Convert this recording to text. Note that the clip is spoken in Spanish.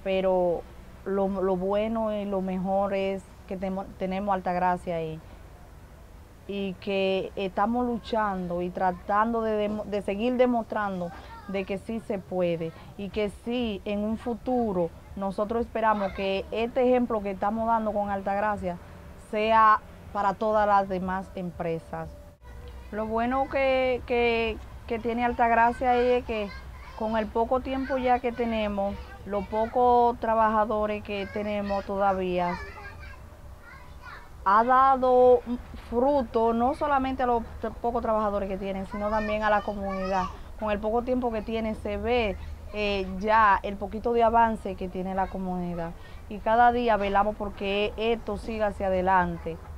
pero lo bueno y lo mejor es que tenemos Alta Gracia ahí y que estamos luchando y tratando de seguir demostrando de que sí se puede y que sí en un futuro nosotros esperamos que este ejemplo que estamos dando con Alta Gracia sea para todas las demás empresas. Lo bueno que tiene Alta Gracia es que con el poco tiempo ya que tenemos, los pocos trabajadores que tenemos todavía, ha dado fruto no solamente a los pocos trabajadores que tienen, sino también a la comunidad. Con el poco tiempo que tiene se ve ya el poquito de avance que tiene la comunidad. Y cada día velamos porque esto siga hacia adelante.